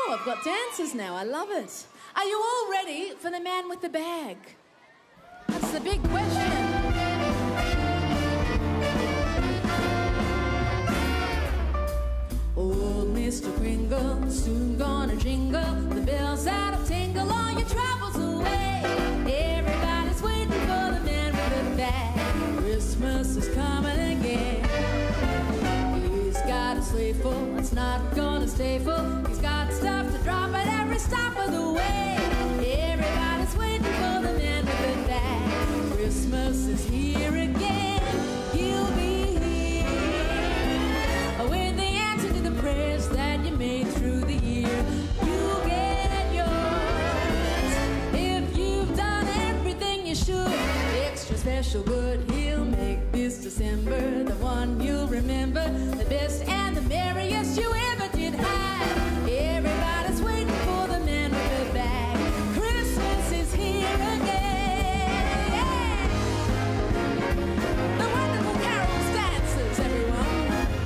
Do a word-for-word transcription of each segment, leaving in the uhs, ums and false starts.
Oh, I've got dancers now. I love it. Are you all ready for the man with the bag? That's the big question. Old Mister Kringle, soon gonna jingle the bells that'll tingle all your troubles away. Everybody's waiting for the man with the bag. Christmas is coming again. He's got a sleigh full, it's not gonna stay full. He's got stuff to drop at every stop of the way. Everybody's waiting for the man with the bag. Christmas is here again. He'll be here with the answer to the prayers that you made through the year. You'll get yours if you've done everything you should. Extra special good he'll make this December the one you'll remember, the best and the merriest you ever did have. Everybody's waiting for the man with the bag. Christmas is here again. Yeah. The wonderful carols dances, everyone.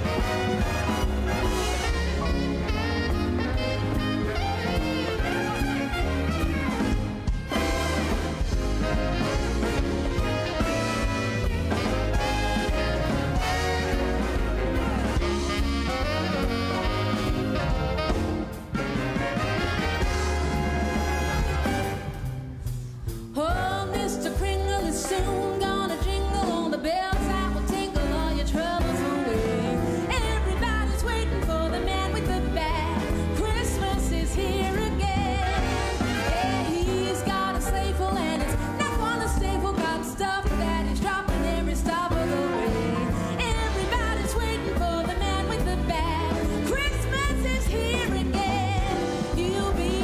Oh, Mister Kringle is soon gonna jingle all the bells that will tinkle all your troubles away. Everybody's waiting for the man with the bag. Christmas is here again. Yeah, he's got a sleigh full and it's not gonna stay full. Got stuff that he's dropping every stop of the way. Everybody's waiting for the man with the bag. Christmas is here again. You'll be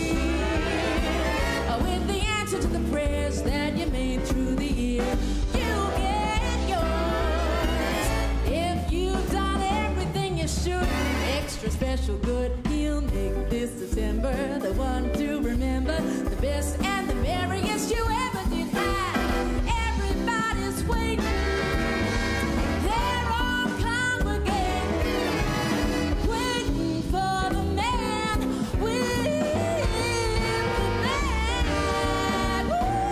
here with the answer to the prayers that you made through the year. You'll get yours if you've done everything you should. Extra special good he'll make this December the one to remember, the best and the merriest you ever did have. Everybody's waiting. They're all congregating, waiting for the man with the bag.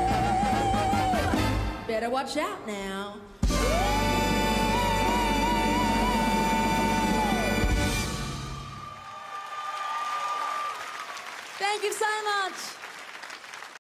Ooh. Better watch out now. Thank you so much.